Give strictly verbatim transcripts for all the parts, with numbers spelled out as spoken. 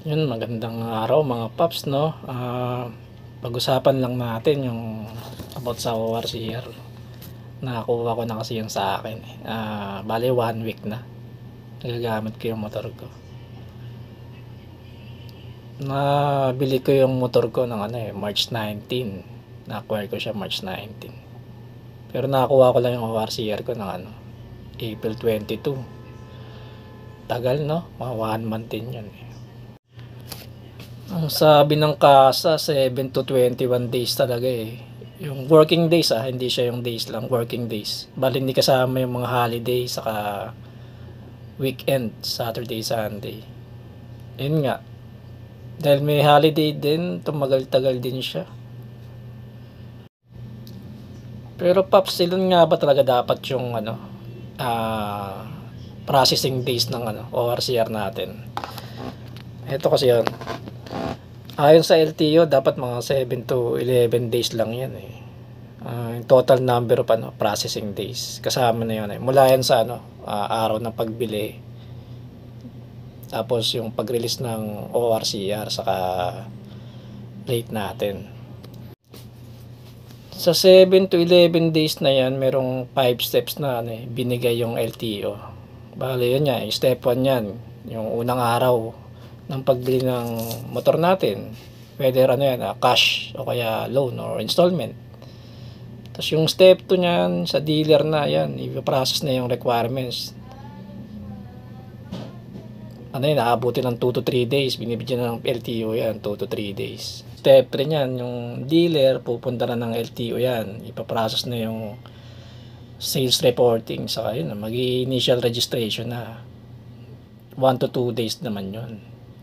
Yun, magandang araw mga paps, no? Ah, pag-usapan lang natin yung about sa O R C R. Nakakuha ko na kasi yung sa akin. Eh. Ah, bale one week na. Nagagamit ko yung motor ko. Nabili ko yung motor ko ng ano eh, March nineteen. Na-acquire ko siya March nineteen. Pero nakakuha ko lang yung O R C R ko ng ano, April twenty-two. Tagal, no? Mga one month din yun eh. Ang sabi ng kasa, seven to twenty-one days talaga eh. Yung working days ah, hindi siya yung days lang, working days. Bali hindi kasama yung mga holiday, saka weekend, Saturday, Sunday. Yun nga. Dahil may holiday din, tumagal-tagal din siya. Pero Pops, ilan nga ba talaga dapat yung ano, uh, processing days ng ano, O R C R natin? Ito kasi yun. Ayon sa L T O, dapat mga seven to eleven days lang yan eh. Uh, yung total number of ano, processing days. Kasama na yun eh. Mula yan sa ano, uh, araw ng pagbili. Tapos yung pag-release ng O R C R saka rate natin. Sa seven to eleven days na yan, merong five steps na ano eh, binigay yung L T O. Bale yun yan, step one yan. Yung unang araw ng pagbili ng motor natin, whether ano yan, uh, cash o kaya loan or installment. Tapos yung step two niyan sa dealer na yan, i-process na yung requirements. Ano yun, aabutin ng two to three days, binibigyan ng L T O yan, two to three days. Step three niyan, yung dealer pupunta na ng L T O yan, ipaprocess na yung sales reporting, saka yun, mag-initial registration na. one to two days naman yun.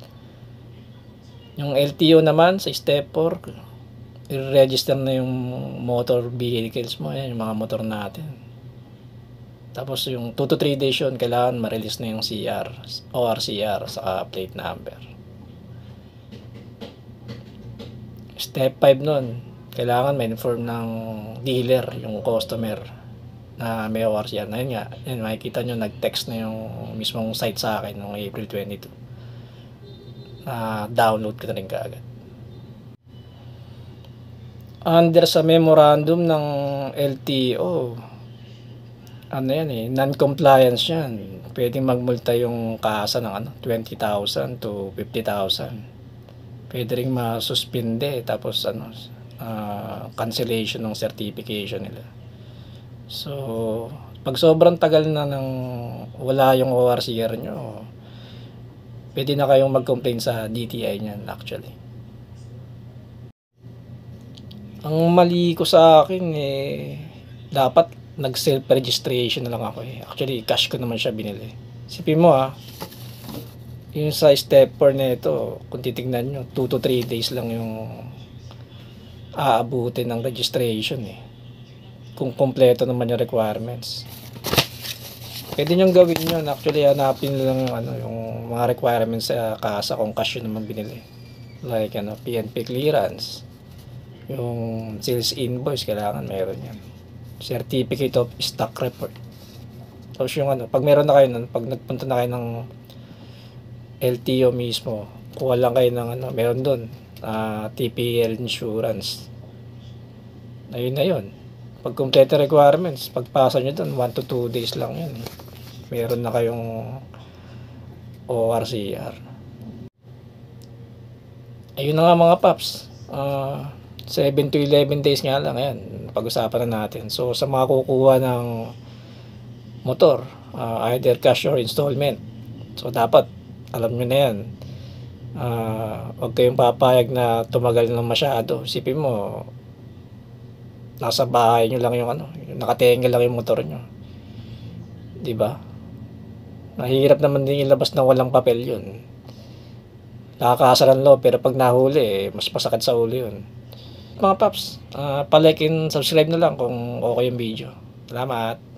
Yung L T O naman sa step four, i-register na yung motor vehicles mo, yan, yung mga motor natin. Tapos yung two to three days yun, kailangan ma-release na yung C R, O R C R, saka plate number. Step five nun, kailangan ma-inform ng dealer, yung customer, na may O R C R. Na yun nga, yun, makikita nyo, nag-text na yung mismong site sa akin noong April twenty-two. Uh, download ko na rin kaagad. Under sa memorandum ng L T O, ano yan eh, non-compliance yan. Pwedeng magmulta yung kasa ng ano, twenty thousand to fifty thousand. Pwede rin masuspinde, tapos ano, uh, cancellation ng certification nila. So, pag sobrang tagal na ng wala yung O R C R nyo, pwede na kayong mag-complain sa D T I niyan actually. Ang mali ko sa akin eh, dapat nag-self-registration na lang ako eh. Actually, cash ko naman siya binili. Sipin mo ah, yung sa step four na ito, kung titignan nyo, two to three days lang yung aabutin ng registration eh. Kung kompleto naman yung requirements. Pwede nyo gawin yun. Actually, hanapin lang ano, yung mga requirements sa kasa kung cash yun naman binili. Like ano, P N P clearance. Yung sales invoice, kailangan meron yan. Certificate of stock report. Tapos yung ano, pag meron na kayo nun, pag nagpunta na kayo ng L T O mismo, kuha lang kayo ng ano, meron dun, uh, T P L insurance. Ayun na yun. Pag complete requirements, pagpasa nyo dun, one to two days lang yun. Meron na kayong O R C R. Ayun na nga mga paps. Uh, seven to eleven days nga lang. Ayan, pag-usapan na natin. So, sa mga kukuha ng motor, uh, either cash or installment. So, dapat, alam nyo na yan. Uh, huwag kayong papayag na tumagal na masyado. Isipin mo, nasa bahay nyo lang yung ano, nakatenga lang yung motor nyo. Diba? Mahirap naman din ilabas na walang papel yun. Nakakasaran lo, pero pag nahuli, eh, mas masakit sa ulo yun. Mga paps, uh, palike and subscribe na lang kung okay yung video. Salamat!